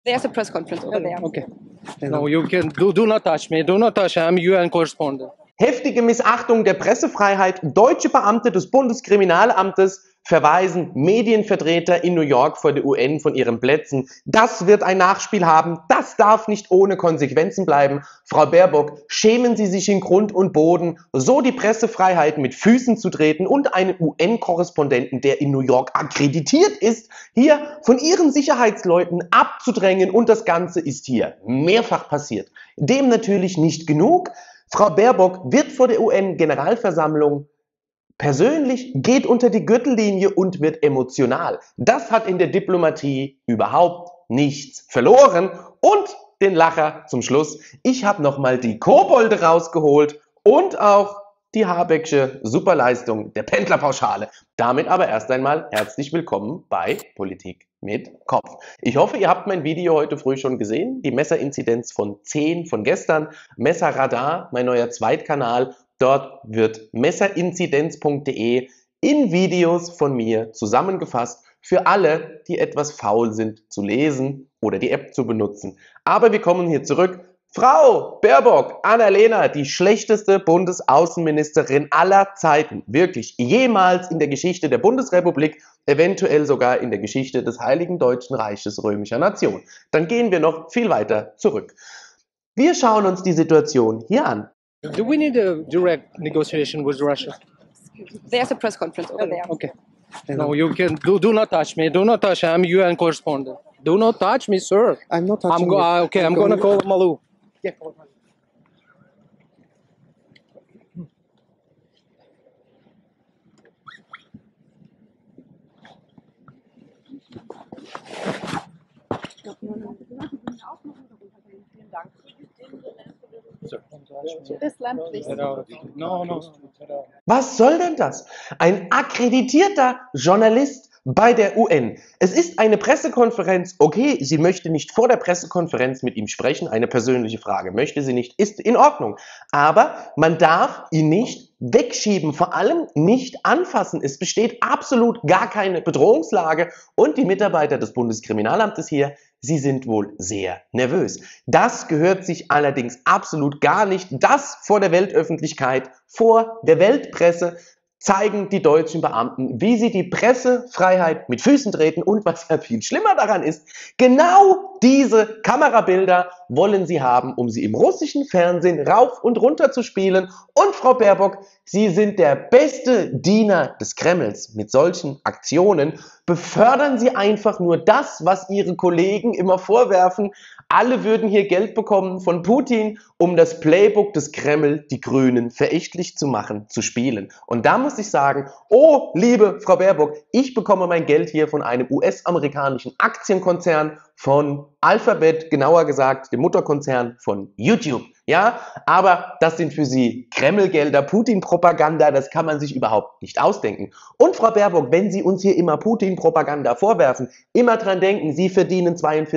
There's a press conference over there. Okay. No, you can do not touch me. Do not touch. I'm UN correspondent. Heftige Missachtung der Pressefreiheit. Deutsche Beamte des Bundeskriminalamtes verweisen Medienvertreter in New York vor der UN von ihren Plätzen. Das wird ein Nachspiel haben. Das darf nicht ohne Konsequenzen bleiben. Frau Baerbock, schämen Sie sich in Grund und Boden, so die Pressefreiheit mit Füßen zu treten und einen UN-Korrespondenten, der in New York akkreditiert ist, hier von Ihren Sicherheitsleuten abzudrängen. Und das Ganze ist hier mehrfach passiert. Dem natürlich nicht genug. Frau Baerbock wird vor der UN-Generalversammlung persönlich, geht unter die Gürtellinie und wird emotional. Das hat in der Diplomatie überhaupt nichts verloren. Und den Lacher zum Schluss. Ich habe nochmal die Kobolde rausgeholt und auch die Habecksche Superleistung der Pendlerpauschale. Damit aber erst einmal herzlich willkommen bei Politik mit Kopf. Ich hoffe, ihr habt mein Video heute früh schon gesehen. Die Messerinzidenz von 10 von gestern. Messerradar, mein neuer Zweitkanal. Dort wird messerinzidenz.de in Videos von mir zusammengefasst für alle, die etwas faul sind zu lesen oder die App zu benutzen. Aber wir kommen hier zurück. Frau Baerbock, Annalena, die schlechteste Bundesaußenministerin aller Zeiten, wirklich jemals in der Geschichte der Bundesrepublik, eventuell sogar in der Geschichte des Heiligen Deutschen Reiches römischer Nation. Dann gehen wir noch viel weiter zurück. Wir schauen uns die Situation hier an. Do we need a direct negotiation with Russia? There's a press conference over there. Okay. No, you can do not touch me. Do not touch. I'm UN correspondent. Do not touch me, sir. I'm not touching you. Okay, I'm gonna call Malou. Yeah. This lamp, please. No. Was soll denn das? Ein akkreditierter Journalist bei der UN. Es ist eine Pressekonferenz. Okay, sie möchte nicht vor der Pressekonferenz mit ihm sprechen. Eine persönliche Frage möchte sie nicht. Ist in Ordnung. Aber man darf ihn nicht wegschieben, vor allem nicht anfassen. Es besteht absolut gar keine Bedrohungslage. Und die Mitarbeiter des Bundeskriminalamtes hier, sie sind wohl sehr nervös. Das gehört sich allerdings absolut gar nicht. Das vor der Weltöffentlichkeit, vor der Weltpresse zeigen die deutschen Beamten, wie sie die Pressefreiheit mit Füßen treten. Und was ja viel schlimmer daran ist, genau diese Kamerabilder wollen sie haben, um sie im russischen Fernsehen rauf und runter zu spielen. Und Frau Baerbock, Sie sind der beste Diener des Kremls. Mit solchen Aktionen befördern Sie einfach nur das, was Ihre Kollegen immer vorwerfen. Alle würden hier Geld bekommen von Putin, um das Playbook des Kreml, die Grünen, verächtlich zu machen, zu spielen. Und da muss ich sagen, oh, liebe Frau Baerbock, ich bekomme mein Geld hier von einem US-amerikanischen Aktienkonzern, von Alphabet, genauer gesagt, dem Mutterkonzern von YouTube. Ja, aber das sind für Sie Kremlgelder, Putin-Propaganda, das kann man sich überhaupt nicht ausdenken. Und Frau Baerbock, wenn Sie uns hier immer Putin-Propaganda vorwerfen, immer dran denken, Sie verdienen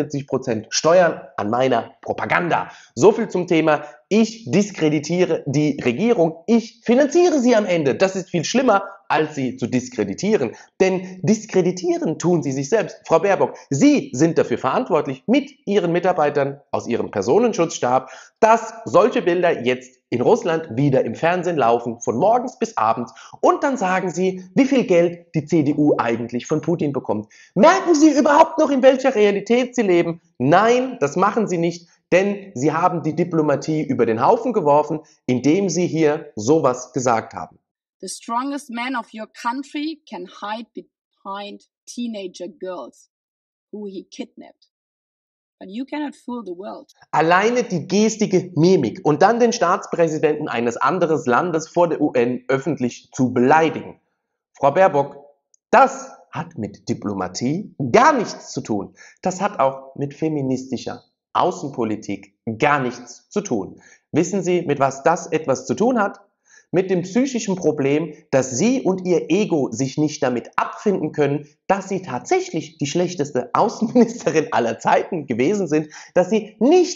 42% Steuern an meiner Propaganda. So viel zum Thema, ich diskreditiere die Regierung, ich finanziere sie am Ende. Das ist viel schlimmer, als sie zu diskreditieren. Denn diskreditieren tun Sie sich selbst. Frau Baerbock, Sie sind dafür verantwortlich mit Ihren Mitarbeitern aus Ihrem Personenschutzstab, dass solche Bilder jetzt in Russland wieder im Fernsehen laufen, von morgens bis abends. Und dann sagen Sie, wie viel Geld die CDU eigentlich von Putin bekommt. Merken Sie überhaupt noch, in welcher Realität Sie leben? Nein, das machen Sie nicht. Denn Sie haben die Diplomatie über den Haufen geworfen, indem Sie hier sowas gesagt haben. The strongest man of your country can hide behind teenager girls who he kidnapped. But you cannot fool the world. Alleine die gestige Mimik und dann den Staatspräsidenten eines anderen Landes vor der UN öffentlich zu beleidigen. Frau Baerbock, das hat mit Diplomatie gar nichts zu tun. Das hat auch mit feministischer Außenpolitik gar nichts zu tun. Wissen Sie, mit was das etwas zu tun hat? Mit dem psychischen Problem, dass Sie und Ihr Ego sich nicht damit abfinden können, dass Sie tatsächlich die schlechteste Außenministerin aller Zeiten gewesen sind, dass Sie nichts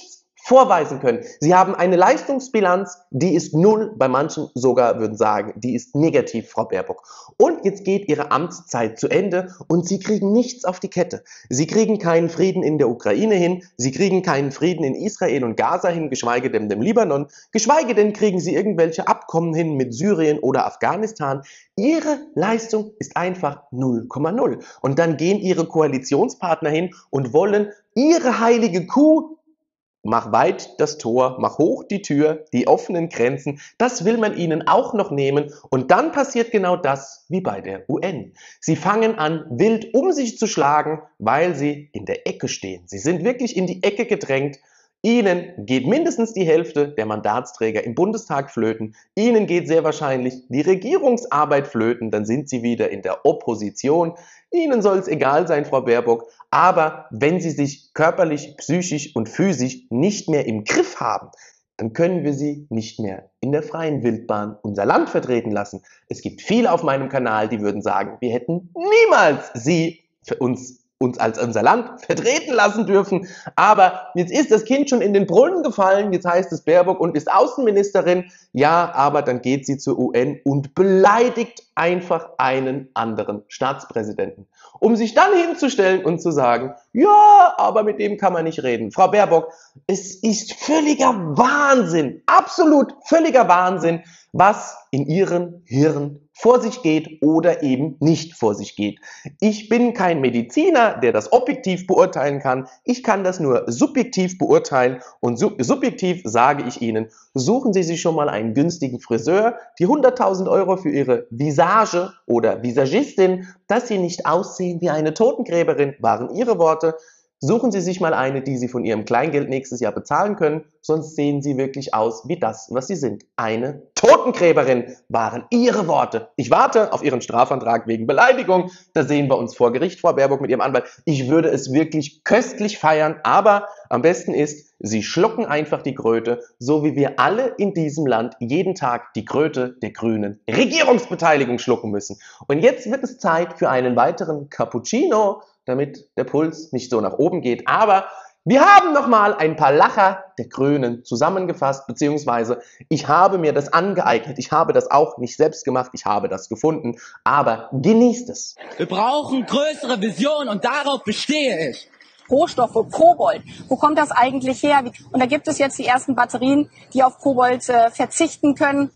vorweisen können. Sie haben eine Leistungsbilanz, die ist null, bei manchen sogar würden sagen, die ist negativ, Frau Baerbock. Und jetzt geht Ihre Amtszeit zu Ende und Sie kriegen nichts auf die Kette. Sie kriegen keinen Frieden in der Ukraine hin, Sie kriegen keinen Frieden in Israel und Gaza hin, geschweige denn im Libanon, geschweige denn kriegen Sie irgendwelche Abkommen hin mit Syrien oder Afghanistan. Ihre Leistung ist einfach 0,0. Und dann gehen Ihre Koalitionspartner hin und wollen Ihre heilige Kuh, mach weit das Tor, mach hoch die Tür, die offenen Grenzen, das will man ihnen auch noch nehmen. Und dann passiert genau das wie bei der UN. Sie fangen an, wild um sich zu schlagen, weil sie in der Ecke stehen. Sie sind wirklich in die Ecke gedrängt. Ihnen geht mindestens die Hälfte der Mandatsträger im Bundestag flöten. Ihnen geht sehr wahrscheinlich die Regierungsarbeit flöten. Dann sind Sie wieder in der Opposition. Ihnen soll es egal sein, Frau Baerbock. Aber wenn Sie sich körperlich, psychisch und physisch nicht mehr im Griff haben, dann können wir Sie nicht mehr in der freien Wildbahn unser Land vertreten lassen. Es gibt viele auf meinem Kanal, die würden sagen, wir hätten niemals Sie für uns als unser Land vertreten lassen dürfen. Aber jetzt ist das Kind schon in den Brunnen gefallen. Jetzt heißt es Baerbock und ist Außenministerin. Ja, aber dann geht sie zur UN und beleidigt einfach einen anderen Staatspräsidenten, um sich dann hinzustellen und zu sagen, ja, aber mit dem kann man nicht reden. Frau Baerbock, es ist völliger Wahnsinn, absolut völliger Wahnsinn, was in Ihrem Hirn vor sich geht oder eben nicht vor sich geht. Ich bin kein Mediziner, der das objektiv beurteilen kann. Ich kann das nur subjektiv beurteilen und subjektiv sage ich Ihnen, suchen Sie sich schon mal einen günstigen Friseur, die 100.000 € für Ihre Visage oder Visagistin, dass Sie nicht aussehen wie eine Totengräberin, waren Ihre Worte. Suchen Sie sich mal eine, die Sie von Ihrem Kleingeld nächstes Jahr bezahlen können, sonst sehen Sie wirklich aus wie das, was Sie sind. Eine Totengräberin waren Ihre Worte. Ich warte auf Ihren Strafantrag wegen Beleidigung. Da sehen wir uns vor Gericht, Frau Baerbock, mit Ihrem Anwalt. Ich würde es wirklich köstlich feiern, aber am besten ist, Sie schlucken einfach die Kröte, so wie wir alle in diesem Land jeden Tag die Kröte der grünen Regierungsbeteiligung schlucken müssen. Und jetzt wird es Zeit für einen weiteren Cappuccino, damit der Puls nicht so nach oben geht. Aber wir haben nochmal ein paar Lacher der Grünen zusammengefasst, beziehungsweise ich habe mir das angeeignet. Ich habe das auch nicht selbst gemacht, ich habe das gefunden, aber genießt es. Wir brauchen größere Visionen und darauf bestehe ich. Rohstoffe, Kobold. Wo kommt das eigentlich her? Und da gibt es jetzt die ersten Batterien, die auf Kobold verzichten können.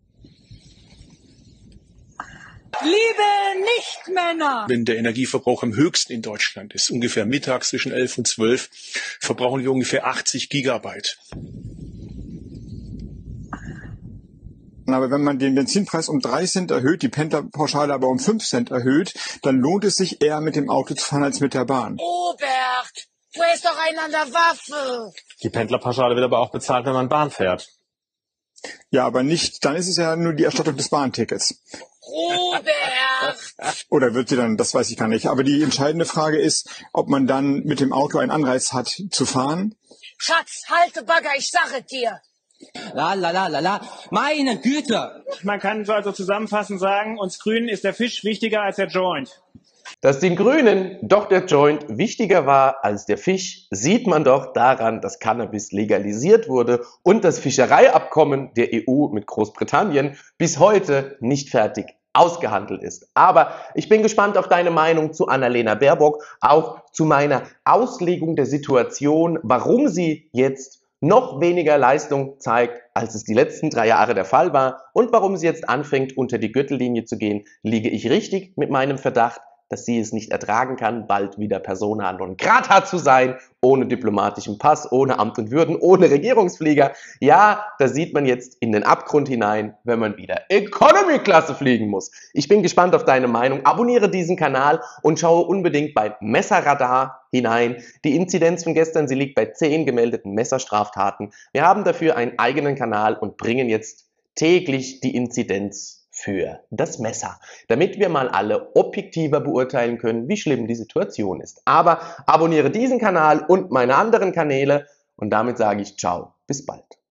Liebe Nichtmänner! Wenn der Energieverbrauch am höchsten in Deutschland ist, ungefähr mittags zwischen 11 und 12, verbrauchen wir ungefähr 80 Gigabyte. Aber wenn man den Benzinpreis um 3 Cent erhöht, die Pendlerpauschale aber um 5 Cent erhöht, dann lohnt es sich eher mit dem Auto zu fahren als mit der Bahn. Robert, du hast doch einen an der Waffe! Die Pendlerpauschale wird aber auch bezahlt, wenn man Bahn fährt. Ja, aber nicht, dann ist es ja nur die Erstattung des Bahntickets. Robert! Oder wird sie dann, das weiß ich gar nicht. Aber die entscheidende Frage ist, ob man dann mit dem Auto einen Anreiz hat zu fahren. Schatz, halte Bagger, ich sage dir! La la la la la, meine Güte! Man kann so also zusammenfassend sagen, uns Grünen ist der Fisch wichtiger als der Joint. Dass den Grünen doch der Joint wichtiger war als der Fisch, sieht man doch daran, dass Cannabis legalisiert wurde und das Fischereiabkommen der EU mit Großbritannien bis heute nicht fertig ausgehandelt ist. Aber ich bin gespannt auf deine Meinung zu Annalena Baerbock, auch zu meiner Auslegung der Situation, warum sie jetzt noch weniger Leistung zeigt, als es die letzten 3 Jahre der Fall war und warum sie jetzt anfängt, unter die Gürtellinie zu gehen. Liege ich richtig mit meinem Verdacht, dass sie es nicht ertragen kann, bald wieder persona non grata zu sein, ohne diplomatischen Pass, ohne Amt und Würden, ohne Regierungsflieger. Ja, da sieht man jetzt in den Abgrund hinein, wenn man wieder Economy-Klasse fliegen muss. Ich bin gespannt auf deine Meinung. Abonniere diesen Kanal und schaue unbedingt bei Messerradar hinein. Die Inzidenz von gestern, sie liegt bei 10 gemeldeten Messerstraftaten. Wir haben dafür einen eigenen Kanal und bringen jetzt täglich die Inzidenz für das Messer, damit wir mal alle objektiver beurteilen können, wie schlimm die Situation ist. Aber abonniere diesen Kanal und meine anderen Kanäle und damit sage ich ciao, bis bald.